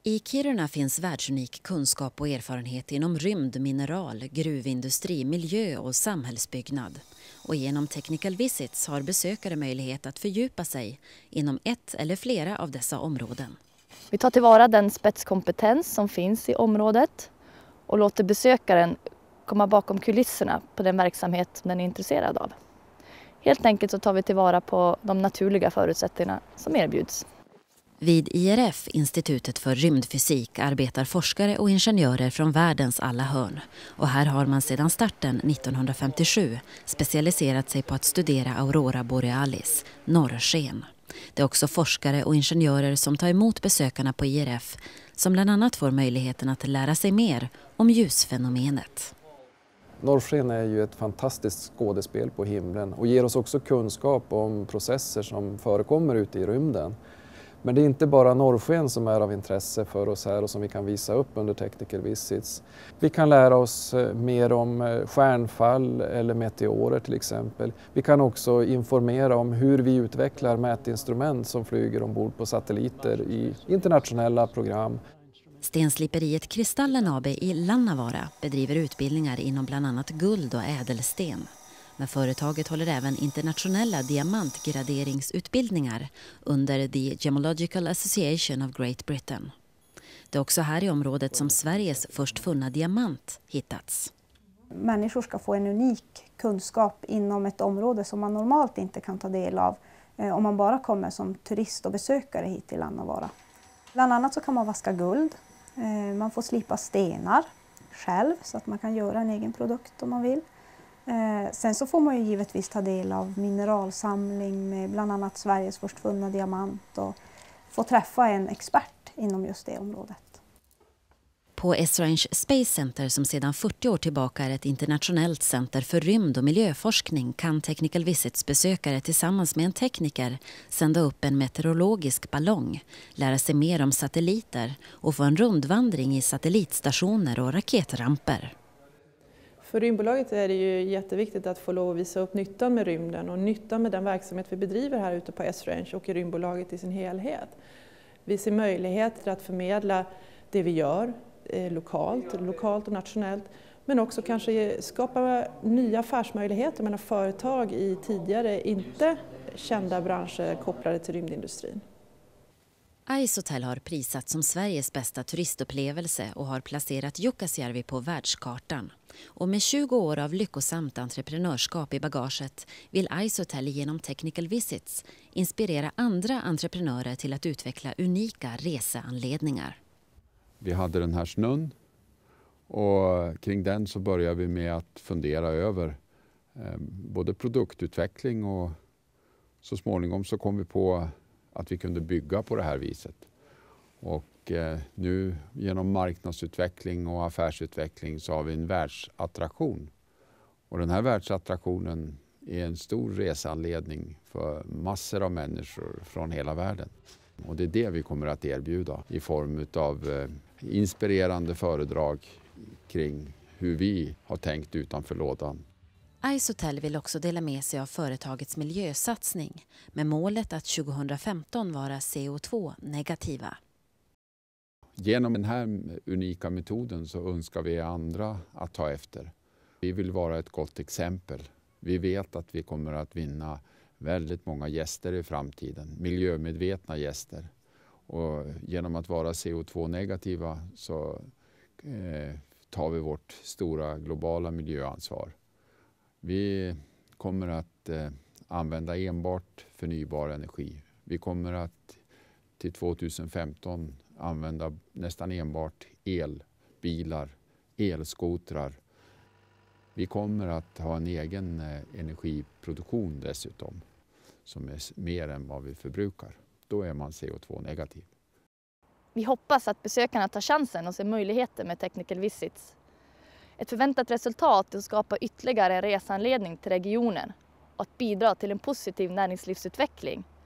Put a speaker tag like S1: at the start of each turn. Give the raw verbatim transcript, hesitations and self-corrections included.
S1: I Kiruna finns världsunik kunskap och erfarenhet inom rymd, mineral, gruvindustri, miljö och samhällsbyggnad. Och genom Technical Visits har besökare möjlighet att fördjupa sig inom ett eller flera av dessa områden.
S2: Vi tar tillvara den spetskompetens som finns i området och låter besökaren komma bakom kulisserna på den verksamhet som den är intresserad av. Helt enkelt så tar vi tillvara på de naturliga förutsättningarna som erbjuds.
S1: Vid I R F, Institutet för rymdfysik, arbetar forskare och ingenjörer från världens alla hörn. Och här har man sedan starten nittonhundrafemtiosju specialiserat sig på att studera Aurora Borealis, norrsken. Det är också forskare och ingenjörer som tar emot besökarna på I R F som bland annat får möjligheten att lära sig mer om ljusfenomenet.
S3: Norrsken är ju ett fantastiskt skådespel på himlen och ger oss också kunskap om processer som förekommer ute i rymden. Men det är inte bara norrsken som är av intresse för oss här och som vi kan visa upp under Technical Visits. Vi kan lära oss mer om stjärnfall eller meteorer till exempel. Vi kan också informera om hur vi utvecklar mätinstrument som flyger ombord på satelliter i internationella program.
S1: Stensliperiet Kristallen A B i Lannavaara bedriver utbildningar inom bland annat guld och ädelsten. Men företaget håller även internationella diamantgraderingsutbildningar under The Gemological Association of Great Britain. Det är också här i området som Sveriges först funna diamant hittats.
S4: Människor ska få en unik kunskap inom ett område som man normalt inte kan ta del av om man bara kommer som turist och besökare hit till Lannavaara. Bland annat så kan man vaska guld, man får slipa stenar själv så att man kan göra en egen produkt om man vill. Sen så får man ju givetvis ta del av mineralsamling med bland annat Sveriges först funna diamant och få träffa en expert inom just det området.
S1: På Esrange Space Center som sedan fyrtio år tillbaka är ett internationellt center för rymd- och miljöforskning kan Technical Visits besökare tillsammans med en tekniker sända upp en meteorologisk ballong, lära sig mer om satelliter och få en rundvandring i satellitstationer och raketramper.
S5: För rymdbolaget är det ju jätteviktigt att få lov att visa upp nyttan med rymden och nyttan med den verksamhet vi bedriver här ute på Esrange och i rymdbolaget i sin helhet. Vi ser möjligheter att förmedla det vi gör eh, lokalt, lokalt och nationellt, men också kanske skapa nya affärsmöjligheter mellan företag i tidigare inte kända branscher kopplade till rymdindustrin.
S1: Icehotel har prisat som Sveriges bästa turistupplevelse och har placerat Jukkasjärvi på världskartan. Och med tjugo år av lyckosamt entreprenörskap i bagaget vill Icehotel genom Technical Visits inspirera andra entreprenörer till att utveckla unika reseanledningar.
S6: Vi hade den här snön och kring den så började vi med att fundera över eh, både produktutveckling och så småningom så kom vi på att vi kunde bygga på det här viset. Och eh, nu genom marknadsutveckling och affärsutveckling så har vi en världsattraktion. Och den här världsattraktionen är en stor reseanledning för massor av människor från hela världen. Och det är det vi kommer att erbjuda i form av eh, inspirerande föredrag kring hur vi har tänkt utanför lådan.
S1: Icehotel vill också dela med sig av företagets miljösatsning med målet att tjugohundrafemton vara C O två negativa.
S6: Genom den här unika metoden så önskar vi andra att ta efter. Vi vill vara ett gott exempel. Vi vet att vi kommer att vinna väldigt många gäster i framtiden, miljömedvetna gäster. Och genom att vara C O två negativa så eh, tar vi vårt stora globala miljöansvar. Vi kommer att eh, använda enbart förnybar energi. Vi kommer att till tjugohundrafemton använda nästan enbart elbilar, elskotrar. Vi kommer att ha en egen eh, energiproduktion dessutom som är mer än vad vi förbrukar. Då är man C O två negativ.
S2: Vi hoppas att besökarna tar chansen och ser möjligheter med Technical Visits. Ett förväntat resultat är att skapa ytterligare en resanledning till regionen och att bidra till en positiv näringslivsutveckling